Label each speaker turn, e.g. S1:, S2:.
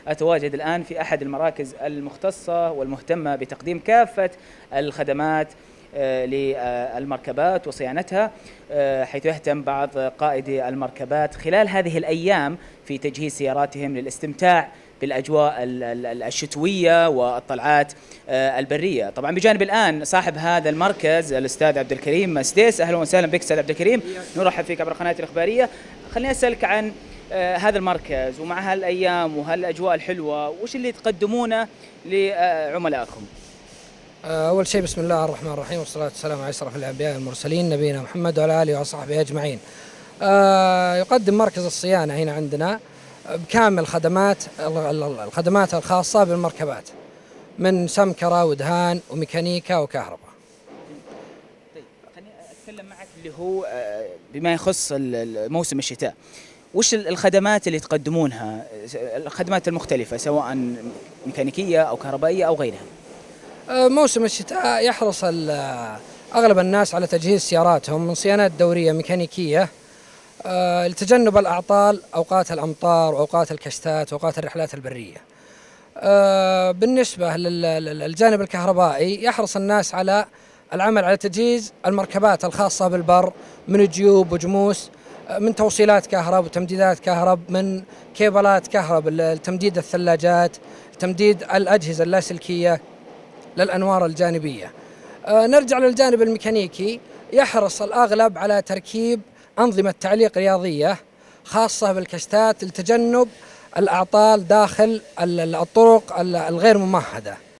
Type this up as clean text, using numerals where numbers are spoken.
S1: أتواجد الآن في أحد المراكز المختصة والمهتمة بتقديم كافة الخدمات للمركبات وصيانتها، حيث يهتم بعض قائدي المركبات خلال هذه الأيام في تجهيز سياراتهم للاستمتاع بالأجواء الشتوية والطلعات البرية. طبعا بجانب الآن صاحب هذا المركز الأستاذ عبد الكريم سديس. أهلا وسهلا بك أستاذ عبد الكريم، نرحب فيك عبر قناتي الإخبارية. خليني أسألك عن هذا المركز ومع هالأيام وهالأجواء الحلوة، وش اللي تقدمونه لعملائكم؟
S2: أول شيء بسم الله الرحمن الرحيم، والصلاة والسلام على أشرف الأنبياء والمرسلين نبينا محمد وعلى آله وصحبه أجمعين. يقدم مركز الصيانة هنا عندنا بكامل الخدمات الخاصة بالمركبات، من سمكرة ودهان وميكانيكا وكهرباء.
S1: طيب خليني أتكلم معك اللي هو بما يخص موسم الشتاء، وش الخدمات اللي تقدمونها، الخدمات المختلفة سواء ميكانيكية أو كهربائية أو غيرها؟
S2: موسم الشتاء يحرص أغلب الناس على تجهيز سياراتهم من صيانات دورية ميكانيكية لتجنب الأعطال أوقات الأمطار وأوقات الكشتات وأوقات الرحلات البرية. بالنسبة للجانب الكهربائي يحرص الناس على العمل على تجهيز المركبات الخاصة بالبر من جيوب وجموس، من توصيلات كهرب وتمديدات كهرب، من كيبلات كهرب لتمديد الثلاجات، تمديد الأجهزة اللاسلكية للأنوار الجانبية. نرجع للجانب الميكانيكي، يحرص الأغلب على تركيب أنظمة تعليق رياضية خاصة بالكشتات لتجنب الأعطال داخل الطرق الغير ممهدة.